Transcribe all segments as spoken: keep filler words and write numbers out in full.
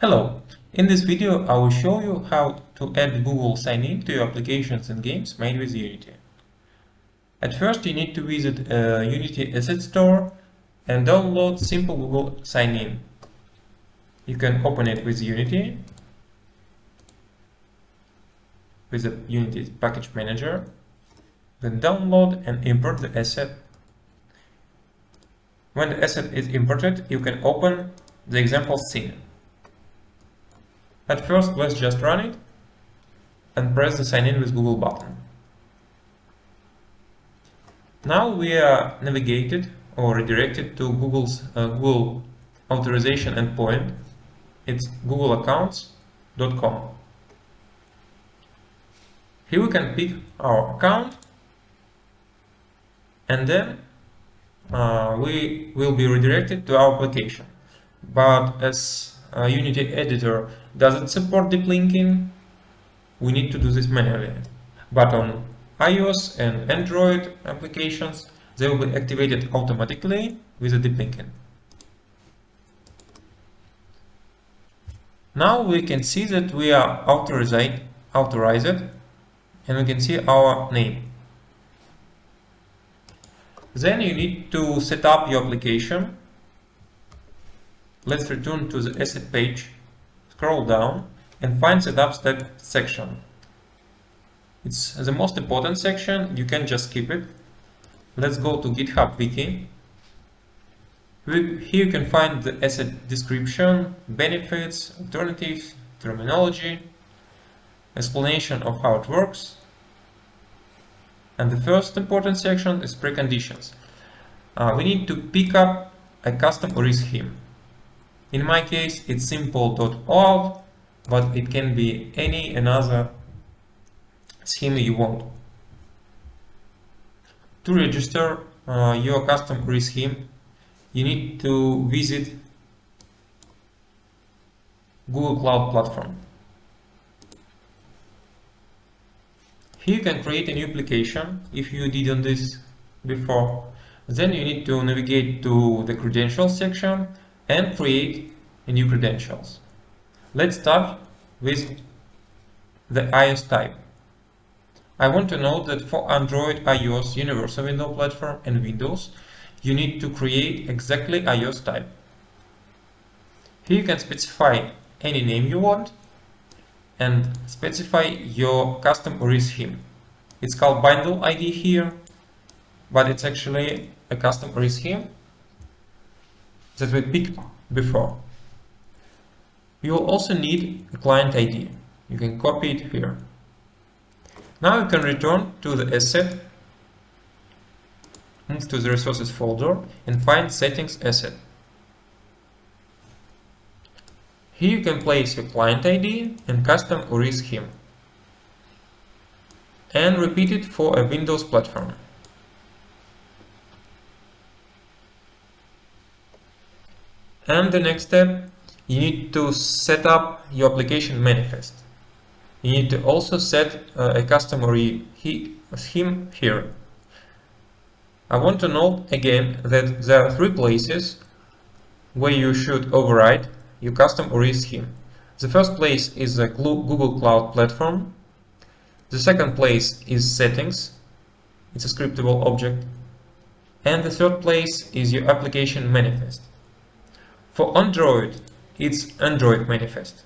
Hello, in this video I will show you how to add Google sign-in to your applications and games made with Unity. At first you need to visit a Unity Asset Store and download simple Google sign-in. You can open it with Unity, with the Unity Package Manager, then download and import the asset. When the asset is imported, you can open the example scene. At first, let's just run it and press the sign in with Google button. Now we are navigated or redirected to Google's uh, Google authorization endpoint. It's google accounts dot com. Here we can pick our account, and then uh, we will be redirected to our application. But as uh, Unity editor doesn't support deep linking, we need to do this manually. But on iOS and Android applications, they will be activated automatically with the deep linking. Now we can see that we are authorized, authorized and we can see our name. Then you need to set up your application. Let's return to the asset page, scroll down and find setup step section. It's the most important section, you can just skip it. Let's go to GitHub Wiki. Here you can find the asset description, benefits, alternatives, terminology, explanation of how it works. And the first important section is preconditions. Uh, we need to pick up a custom O R I theme. In my case, it's simple dot O auth, but it can be any another theme you want. To register uh, your custom O R I theme, you need to visit Google Cloud Platform. Here you can create a new application if you didn't this before. Then you need to navigate to the credentials section and create a new credentials. Let's start with the iOS type. I want to note that for Android, iOS, Universal Window Platform and Windows, you need to create exactly iOS type. Here you can specify any name you want and specify your custom O R I theme. It's called bundle I D here, but it's actually a custom O R I theme that we picked before. You will also need a client I D. You can copy it here. Now you can return to the asset, move to the resources folder and find settings asset. Here you can place your client I D and custom O R I theme and repeat it for a Windows platform. And the next step, you need to set up your application manifest. You need to also set uh, a custom O R I theme here. I want to note again that there are three places where you should override your custom O R I theme. The first place is the Google Cloud Platform. The second place is settings. It's a scriptable object. And the third place is your application manifest. For Android, it's Android manifest.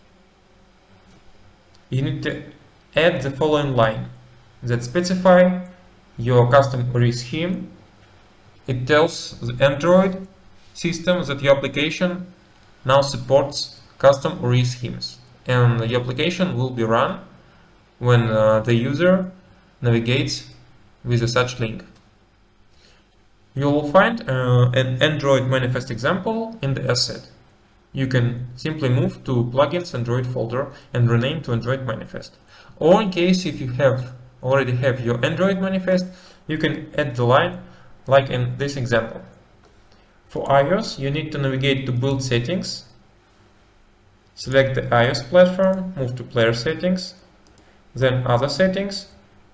You need to add the following line that specify your custom O R I theme. It tells the Android system that your application now supports custom O R I themes, and your application will be run when uh, the user navigates with a such link. You will find uh, an Android manifest example in the asset. You can simply move to plugins Android folder and rename to Android manifest. Or in case if you have already have your Android manifest, you can add the line like in this example. For iOS, you need to navigate to build settings, select the iOS platform, move to player settings, then other settings,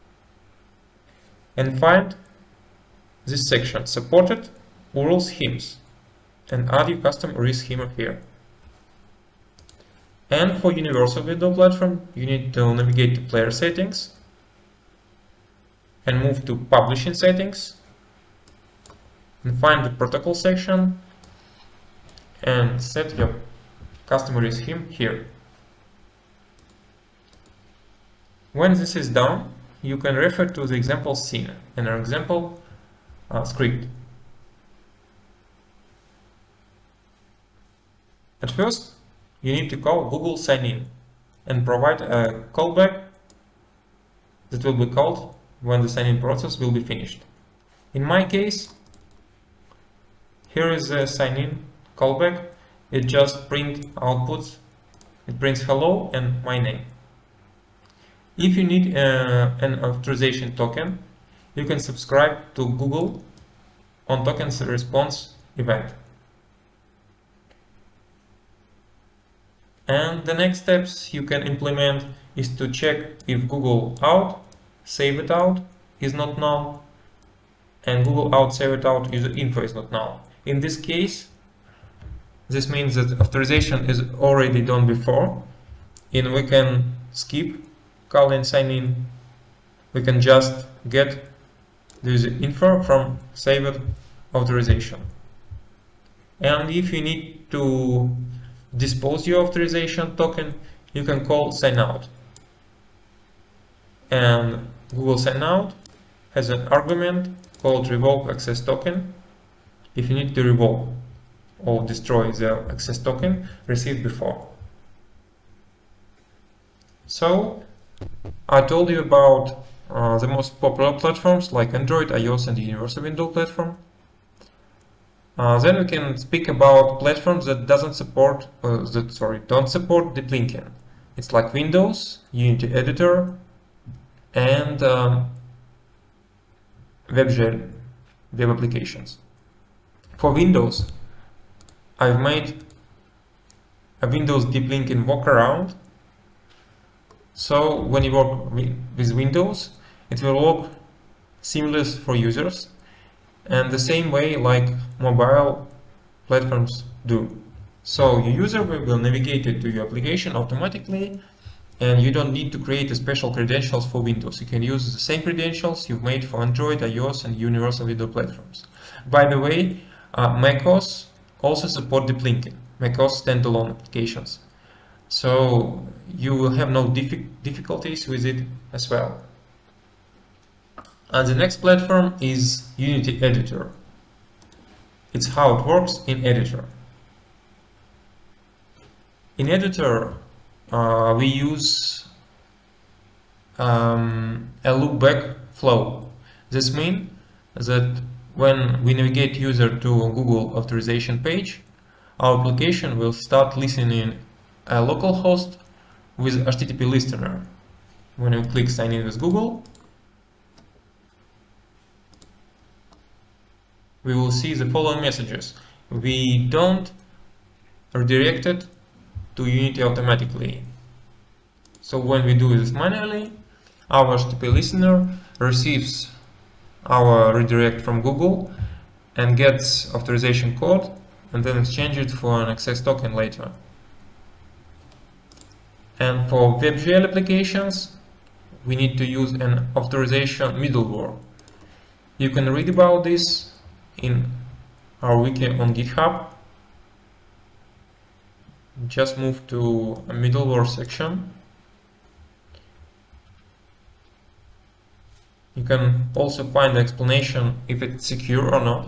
and find this section, supported O R I themes, and add your custom O R I theme here. And for universal window platform, you need to navigate to player settings and move to publishing settings and find the protocol section and set your customer theme here. When this is done, you can refer to the example scene and our example uh, script. At first, you need to call Google sign-in and provide a callback that will be called when the sign-in process will be finished. In my case, here is a sign-in callback. It just prints outputs. It prints hello and my name. If you need uh, an authorization token, you can subscribe to Google on tokens response event. And the next steps you can implement is to check if Google OAuth, save it out, is not null, and Google OAuth, save it out, user info is not null. In this case, this means that authorization is already done before, and we can skip call and sign in. We can just get the user info from saved authorization. And if you need to dispose your authorization token, you can call sign out. And Google sign out has an argument called revoke access token if you need to revoke or destroy the access token received before. So I told you about uh, the most popular platforms like Android, iOS and Universal Window platform. Uh, then we can speak about platforms that doesn't support, uh, that sorry, don't support deep linking. It's like Windows, Unity Editor, and um, WebGL, web applications. For Windows, I've made a Windows deep linking workaround. So when you work with Windows, it will work seamless for users, and the same way like mobile platforms do. So your user will navigate to your application automatically, and you don't need to create a special credentials for Windows. You can use the same credentials you've made for Android, iOS and Universal Window platforms. By the way, uh, macOS also support deep linking, macOS standalone applications. So you will have no diffi difficulties with it as well. And the next platform is Unity Editor. It's how it works in Editor. In Editor, uh, we use um, a loopback flow. This means that when we navigate user to a Google authorization page, our application will start listening a local host with H T T P listener. When we click sign in with Google, we will see the following messages. We don't redirect it to Unity automatically. So when we do this manually, our H T T P listener receives our redirect from Google and gets authorization code and then exchange it for an access token later. And for WebGL applications, we need to use an authorization middleware. You can read about this in our wiki on GitHub. Just move to a middleware section. You can also find the explanation if it's secure or not.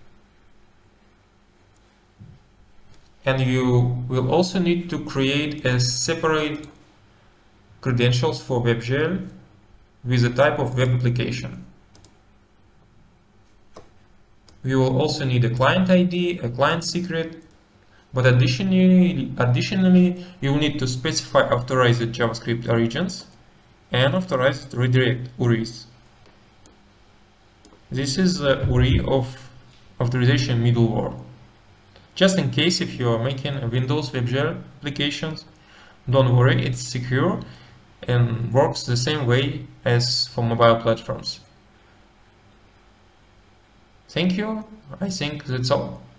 And you will also need to create a separate credentials for WebGL with a type of web application. We will also need a client I D, a client secret, but additionally, additionally you will need to specify authorized JavaScript origins and authorized redirect U R Is. This is the U R I of authorization middleware. Just in case if you are making a Windows WebGL applications, don't worry, it's secure and works the same way as for mobile platforms. Thank you. I think that's all.